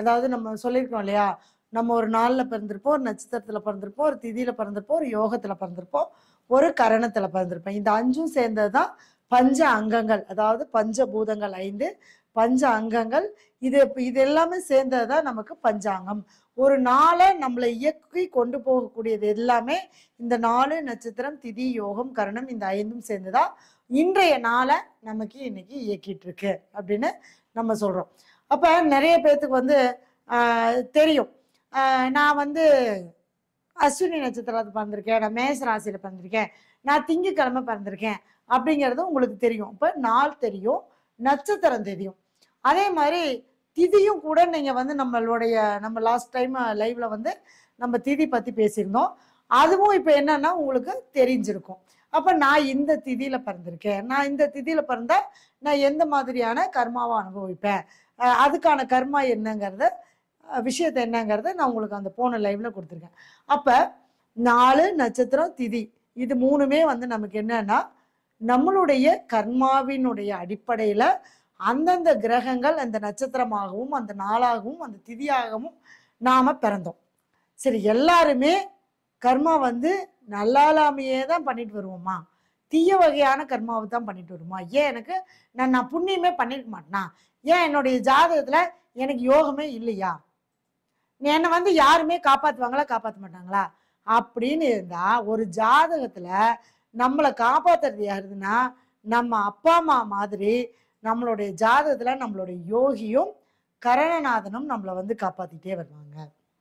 அதாவது நம்ம சொல்லியிருக்கோம் இல்லையா, நம்ம ஒரு நாள்ல பிறந்திருப்போம், ஒரு நட்சத்திரத்துல பிறந்திருப்போம், ஒரு திதியில பிறந்திருப்போம், ஒரு யோகத்துல பிறந்திருப்போம், ஒரு கரணத்துல பிறந்திருப்போம். இந்த 5ம் சேர்ந்தது தான் பஞ்ச அங்கங்கள். அதாவது பஞ்சபூதங்கள் 5, பஞ்ச அங்கங்கள். இது எல்லாமே சேர்ந்தது தான் நமக்கு பஞ்சாங்கம். ஒரு நாளை நம்மளை இயக்கி கொண்டு போகக்கூடியது எல்லாமே இந்த 4 நட்சத்திரம், திதி, யோகம், கரணம், இந்த 5ம் சேர்ந்துதான் இன்றைய நாளை நமக்கு இன்னைக்கு இயக்கிட்டு இருக்கு அப்படின்னு நம்ம சொல்றோம். அப்ப நிறைய பேர்த்துக்கு வந்து தெரியும், நான் வந்து அஸ்வினி நட்சத்திரத்தை பிறந்திருக்கேன், நான் மேச ராசியில பிறந்திருக்கேன், நான் திங்கக்கிழமை பிறந்திருக்கேன் அப்படிங்கிறது உங்களுக்கு தெரியும். இப்ப நாள் தெரியும், நட்சத்திரம் தெரியும். அதே மாதிரி திதியும் கூட நீங்க வந்து நம்ம லாஸ்ட் டைம் லைவ்ல வந்து நம்ம திதி பத்தி பேசியிருந்தோம். அதுவும் இப்ப என்னன்னா உங்களுக்கு தெரிஞ்சிருக்கும். அப்ப நான் இந்த திதியில பிறந்திருக்கேன், நான் இந்த திதியில பிறந்தா நான் எந்த மாதிரியான கர்மாவை அனுபவிப்பேன், அதுக்கான கர்மா என்னங்கிறத விஷயத்த என்னங்கிறத நான் உங்களுக்கு அந்த போன லைவ்ல கொடுத்துருக்கேன். அப்ப 4 நட்சத்திரம் திதி இது 3மே வந்து நமக்கு என்னன்னா நம்மளுடைய கர்மாவினுடைய அடிப்படையில அந்தந்த கிரகங்கள் அந்த நட்சத்திரமாகவும் அந்த நாளாகவும் அந்த திதியாகவும் நாம பிறந்தோம். சரி, எல்லாருமே கர்மா வந்து நல்லாலாமையே தான் பண்ணிட்டு வருவோமா, தீய வகையான கர்மாவை தான் பண்ணிட்டு வருமா? ஏன் எனக்கு நான் புண்ணியமே பண்ணிருக்க மாட்டேனா? ஏன் என்னுடைய ஜாதகத்துல எனக்கு யோகமே இல்லையா? என்னை வந்து யாருமே காப்பாத்துவாங்களா காப்பாற்ற மாட்டாங்களா அப்படின்னு இருந்தா, ஒரு ஜாதகத்துல நம்மளை காப்பாத்துறது யாருதுன்னா நம்ம அப்பா அம்மா மாதிரி நம்மளுடைய ஜாதகத்துல நம்மளுடைய யோகியும் கரணநாதனும் நம்மளை வந்து காப்பாத்திட்டே வருவாங்க.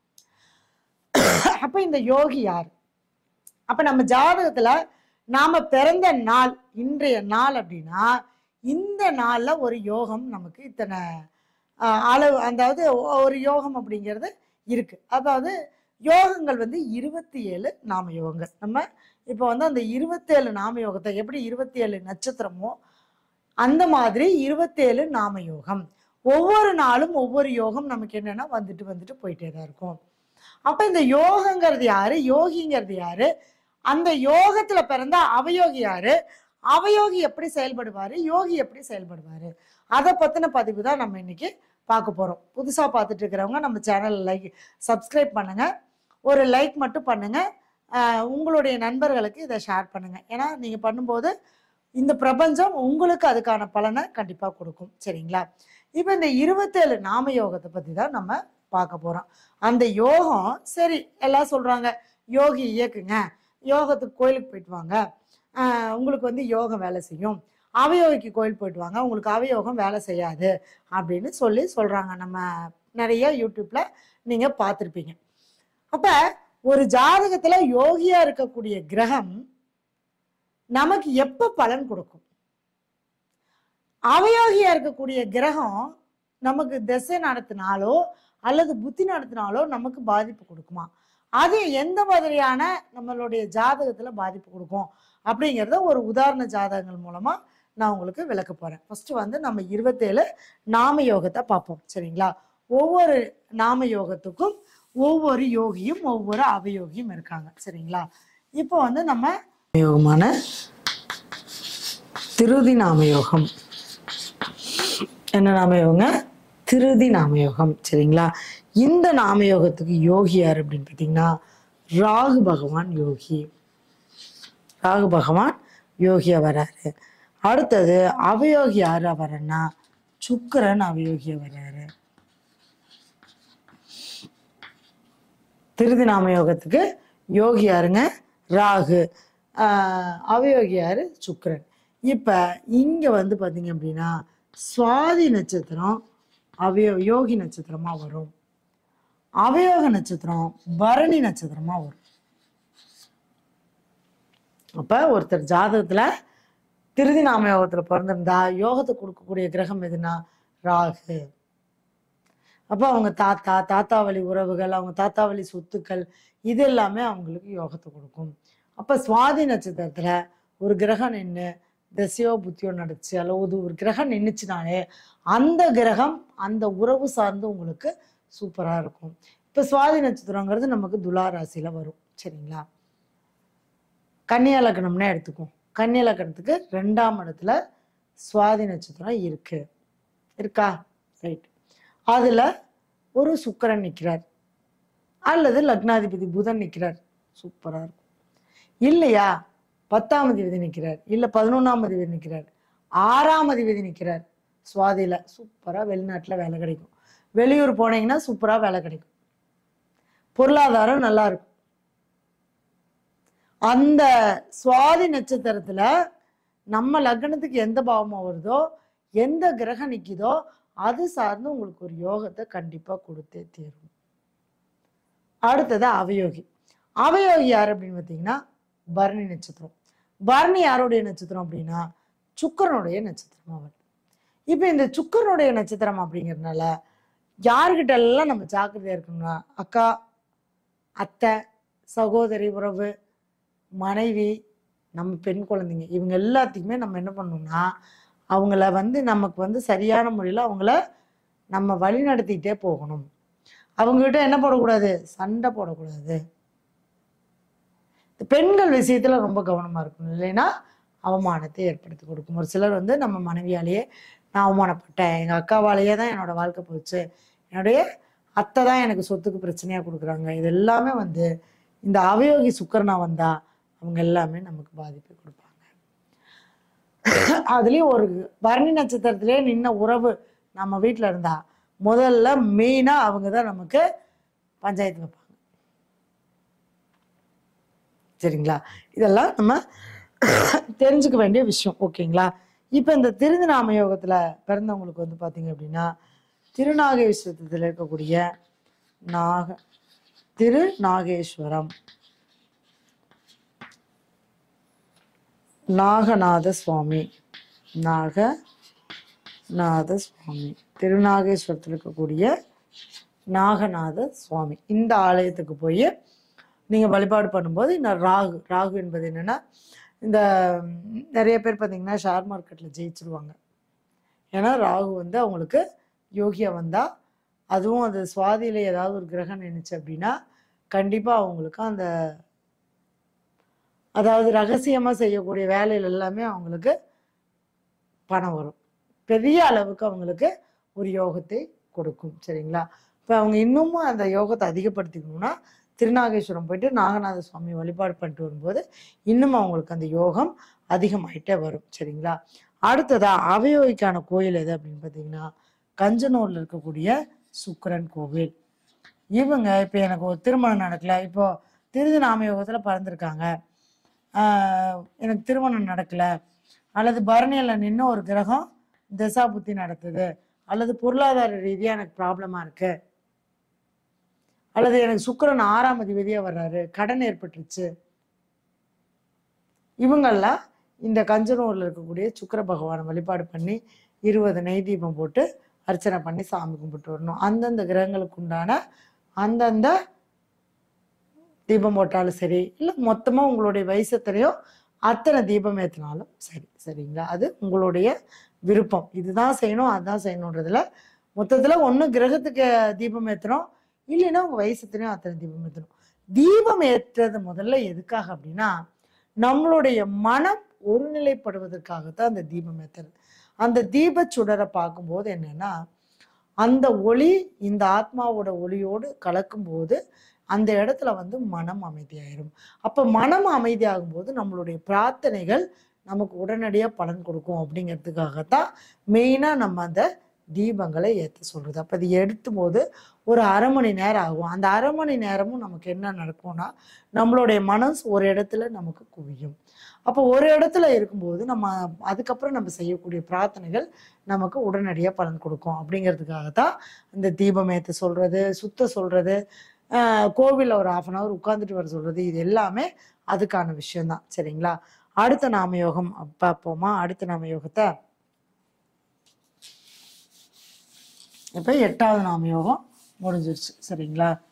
அப்ப இந்த யோகி யார்? அப்ப நம்ம ஜாதகத்துல நாம பிறந்த நாள் இன்றைய நாள் அப்படின்னா இந்த நாள்ல ஒரு யோகம் நமக்கு இத்தனை அளவு, அதாவது ஒரு யோகம் அப்படிங்கிறது இருக்கு. அதாவது யோகங்கள் வந்து 27 நாம யோகங்கள். நம்ம இப்போ வந்து அந்த 27 நாம யோகத்தை எப்படி 27 நட்சத்திரமோ அந்த மாதிரி 27 நாம யோகம். ஒவ்வொரு நாளும் ஒவ்வொரு யோகம் நமக்கு என்னன்னா வந்துட்டு வந்துட்டு போயிட்டே தான் இருக்கும். அப்ப இந்த யோகங்கிறது யாரு, யோகிங்கிறது யாரு, அந்த யோகத்துல பிறந்த அவயோகி யாரு, அவயோகி எப்படி செயல்படுவாரு, யோகி எப்படி செயல்படுவாரு, அதை பத்தின பதிவு தான் நம்ம இன்னைக்கு பார்க்க போறோம். புதுசா பார்த்துட்டு இருக்கிறவங்க நம்ம சேனல் சப்ஸ்கிரைப் பண்ணுங்க, ஒரு லைக் மட்டும் பண்ணுங்க, உங்களுடைய நண்பர்களுக்கு இதை ஷேர் பண்ணுங்க. ஏன்னா நீங்க பண்ணும்போது இந்த பிரபஞ்சம் உங்களுக்கு அதுக்கான பலனை கண்டிப்பா கொடுக்கும். சரிங்களா? இப்ப இந்த 27 நாம யோகத்தை பத்தி தான் நம்ம பார்க்க போறோம். அந்த யோகம் சரி எல்லாம் சொல்றாங்க யோகி இயக்குங்க, யோகத்துக்கு கோயிலுக்கு போயிட்டு வாங்க, உங்களுக்கு வந்து யோகம் வேலை செய்யும், அவயோகிக்கு கோயில் போயிட்டு வாங்க, உங்களுக்கு அவயோகம் வேலை செய்யாது அப்படின்னு சொல்றாங்க. நம்ம நிறைய யூடியூப்ல நீங்க பார்த்துருப்பீங்க. அப்ப ஒரு ஜாதகத்துல யோகியா இருக்கக்கூடிய கிரகம் நமக்கு எப்ப பலன் கொடுக்கும்? அவயோகியா இருக்கக்கூடிய கிரகம் நமக்கு திசை நடத்தினாலோ அல்லது புத்தி நடத்தினாலோ நமக்கு பாதிப்பு கொடுக்குமா? அது எந்த மாதிரியான நம்மளுடைய ஜாதகத்துல பாதிப்பு கொடுக்கும் அப்படிங்கிறத ஒரு உதாரண ஜாதகங்கள் மூலமா நான் உங்களுக்கு விளக்க போறேன். ஃபர்ஸ்ட் வந்து நம்ம 27 நாம யோகத்தை பார்ப்போம். சரிங்களா? ஒவ்வொரு நாம யோகத்துக்கும் ஒவ்வொரு யோகியும் ஒவ்வொரு அவயோகியும் இருக்காங்க. சரிங்களா? இப்போ வந்து நம்ம யோகமான திருதி நாமயோகம். என்ன நாமயோகங்க? திருதி நாமயோகம். சரிங்களா? இந்த நாமயோகத்துக்கு யோகி யார் அப்படின்னு பார்த்தீங்கன்னா ராகு பகவான் யோகி. ராகு பகவான் யோகியா வர்றாரு. அடுத்தது அவயோகி யாரு வர்றன்னா சுக்கிரன் அவயோகியா வர்றாரு. திருதி நாமயோகத்துக்கு யோகி யாருங்க? ராகு. அவயோகி யாரு? சுக்கிரன். இப்ப இங்க வந்து பாத்தீங்க அப்படின்னா சுவாதி நட்சத்திரம் யோகி நட்சத்திரமா வரும், அவயோக நட்சத்திரம் பரணி நட்சத்திரமா வரும். அப்ப ஒருத்தர் ஜாதகத்துல திருதி நாமயோகத்துல பிறந்திருந்தா யோகத்தை கொடுக்கக்கூடிய கிரகம் எதுனா ராகு. அப்ப அவங்க தாத்தா வழி உறவுகள், அவங்க தாத்தா வழி சொத்துக்கள் இது எல்லாமே அவங்களுக்கு யோகத்தை கொடுக்கும். அப்ப சுவாதி நட்சத்திரத்துல ஒரு கிரகம் நின்று திசையோ புத்தியோ நடிச்சு அல்லது ஒரு கிரகம் நின்றுச்சுனாலே அந்த கிரகம் அந்த உறவு சார்ந்து உங்களுக்கு சூப்பரா இருக்கும். இப்ப சுவாதி நட்சத்திரங்கிறது நமக்கு துலா ராசியில வரும். சரிங்களா? கன்னியா லக்னம்னே எடுத்துக்கும். கன்னியா லக்னத்துக்கு 2ஆம் இடத்துல சுவாதி நட்சத்திரம் இருக்கா? ரைட். அதுல ஒரு சுக்கிரன் நிற்கிறார், அல்லது லக்னாதிபதி புதன் நிற்கிறார், சூப்பராக இருக்கும். இல்லையா 10ஆம் அதிபதி நிற்கிறார், இல்லை 11ஆம் அதிபதி நிற்கிறார், 6ஆம் அதிபதி நிற்கிறார் சுவாதியில், சூப்பராக வெளிநாட்டில் வேலை கிடைக்கும். வெளியூர் போனீங்கன்னா சூப்பராக வேலை கிடைக்கும். பொருளாதாரம் நல்லா இருக்கும். அந்த சுவாதி நட்சத்திரத்துல நம்ம லக்னத்துக்கு எந்த பாவமா வருதோ, எந்த கிரகம் நிக்குதோ, அது சார்ந்து உங்களுக்கு ஒரு யோகத்தை கண்டிப்பா கொடுத்தே தீரும். அடுத்தது அவயோகி. அவயோகி யார் அப்படின்னு பார்த்தீங்கன்னா பரணி நட்சத்திரம். பரணி யாருடைய நட்சத்திரம் அப்படின்னா சுக்கிரனுடைய நட்சத்திரம் அவர். இப்போ இந்த சுக்கிரனுடைய நட்சத்திரம் அப்படிங்கிறதுனால யாருக்கிட்ட எல்லாம் நம்ம ஜாக்கிரதையா இருக்கணும்னா, அக்கா, அத்தை, சகோதரி உறவு, மனைவி, நம்ம பெண் குழந்தைங்க, இவங்க எல்லாத்தையுமே நம்ம என்ன பண்ணணும்னா அவங்கள நமக்கு சரியான முறையில் அவங்கள நம்ம வழி நடத்திக்கிட்டே போகணும். அவங்ககிட்ட என்ன போடக்கூடாது, சண்டை போடக்கூடாது. பெண்கள் விஷயத்துல ரொம்ப கவனமா இருக்கணும், இல்லைன்னா அவமானத்தை ஏற்படுத்தி கொடுக்கும். ஒரு சிலர் நம்ம மனைவியாலேயே நான் அவமானப்பட்டேன், எங்க அக்காவாலேயே தான் என்னோட வாழ்க்கை போச்சு, என்னுடைய அத்தை தான் எனக்கு சொத்துக்கு பிரச்சனையா கொடுக்குறாங்க, இது எல்லாமே இந்த அவயோகி சுக்கிரனா வந்தா அவங்க எல்லாமே நமக்கு பாதிப்பை கொடுப்பாங்க. அதுலயும் ஒரு பரணி நட்சத்திரத்திலே நின்ன உறவு நம்ம வீட்டுல இருந்தா முதல்ல மெயினா அவங்க தான் நமக்கு பஞ்சாயத்து வைப்பாங்க. சரிங்களா? இதெல்லாம் நம்ம தெரிஞ்சுக்க வேண்டிய விஷயம். ஓகேங்களா? இப்ப இந்த திருநாம யோகத்துல பிறந்தவங்களுக்கு பாத்தீங்க அப்படின்னா திருநாகேஸ்வரத்துல இருக்கக்கூடிய திருநாகேஸ்வரம் நாகநாத சுவாமி, திருநாகேஸ்வரத்தில் இருக்கக்கூடிய நாகநாத சுவாமி, இந்த ஆலயத்துக்கு போய் நீங்க வழிபாடு பண்ணும்போது இந்த ராகு என்பது என்னன்னா, இந்த நிறைய பேர் பார்த்தீங்கன்னா ஷேர் மார்க்கெட்ல ஜெயிச்சிருவாங்க. ஏன்னா ராகு அவங்களுக்கு யோகியா வந்தா, அதுவும் அது சுவாதியில ஏதாவது ஒரு கிரகம் நினைச்சு அப்படின்னா கண்டிப்பா அவங்களுக்கு அந்த அதாவது ரகசியமா செய்யக்கூடிய வேலையில் எல்லாமே அவங்களுக்கு பணம் வரும். பெரிய அளவுக்கு அவங்களுக்கு ஒரு யோகத்தை கொடுக்கும். சரிங்களா? இப்போ அவங்க இன்னமும் அந்த யோகத்தை அதிகப்படுத்திக்கணும்னா திருநாகேஸ்வரம் போயிட்டு நாகநாத சுவாமி வழிபாடு பண்ணிட்டு வரும்போது இன்னும் அவங்களுக்கு அந்த யோகம் அதிகமாயிட்டே வரும். சரிங்களா? அடுத்ததா அவயோகிக்கான கோயில் எது அப்படின்னு பார்த்தீங்கன்னா கஞ்சனூர்ல இருக்கக்கூடிய சுக்கிரன் கோவில். இவங்க இப்போ எனக்கு ஒரு திருமணம் நடக்கல, இப்போ திருநாம யோகத்துல பறந்துருக்காங்க, எனக்கு திருமணம் நடக்கல, அல்லது பரணியில நின்று ஒரு கிரகம் திசா புத்தி நடத்துது, அல்லது பொருளாதார ரீதியா எனக்கு ப்ராப்ளமா இருக்கு, அல்லது எனக்கு சுக்கிரன் 6ஆம் அதிபதியா வர்றாரு, கடன் ஏற்பட்டுருச்சு, இவங்கெல்லாம் இந்த கஞ்சனூர்ல இருக்கக்கூடிய சுக்கிர பகவானை வழிபாடு பண்ணி 20 நெய் தீபம் போட்டு அர்ச்சனை பண்ணி சாமி கும்பிட்டு வரணும். அந்தந்த கிரகங்களுக்கு உண்டான அந்தந்த தீபம் போட்டாலும் சரி, இல்லை மொத்தமா உங்களுடைய வயசத்திலையும் அத்தனை தீபம் ஏற்றினாலும் சரி. சரிங்களா? அது உங்களுடைய விருப்பம். இதுதான் செய்யணும் அதுதான் செய்யணுன்றதுல மொத்தத்துல ஒண்ணு கிரகத்துக்கு தீபம் ஏற்றணும், இல்லைன்னா உங்க வயசத்திலையும் அத்தனை தீபம் ஏற்றணும். தீபம் ஏற்றது முதல்ல எதுக்காக அப்படின்னா நம்மளுடைய மனம் ஒருநிலைப்படுவதற்காகத்தான் அந்த தீபம் ஏற்றுறது. அந்த தீப சுடரை பார்க்கும்போது என்னன்னா அந்த ஒளி இந்த ஆத்மாவோட ஒளியோடு கலக்கும் போது அந்த இடத்துல மனம் அமைதியாயிரும். அப்ப மனம் அமைதியாகும் போது நம்மளுடைய பிரார்த்தனைகள் நமக்கு உடனடியா பலன் கொடுக்கும். அப்படிங்கிறதுக்காகத்தான் மெயினா நம்ம அந்த தீபங்களை ஏற்ற சொல்றது. அப்ப இது எடுத்தும் போது ஒரு 1/2 மணி நேரம் ஆகும். அந்த 1/2 மணி நேரமும் நமக்கு என்ன நடக்கும்னா நம்மளுடைய மனசு ஒரு இடத்துல நமக்கு குவியும். அப்போ ஒரு இடத்துல இருக்கும்போது நம்ம அதுக்கப்புறம் நம்ம செய்யக்கூடிய பிரார்த்தனைகள் நமக்கு உடனடியாக பலன் கொடுக்கும். அப்படிங்கிறதுக்காகத்தான் இந்த தீபம் ஏற்ற சொல்றது, சுத்த சொல்றது, கோவிலில் ஒரு 1/2 hour உட்காந்துட்டு வர சொல்றது, இது எல்லாமே அதுக்கான விஷயம்தான். சரிங்களா? அடுத்த நாமயோகம் பார்ப்போமா? அடுத்த நாமயோகத்தை இப்போ 8வது நாமயோகம் முடிஞ்சிருச்சு. சரிங்களா?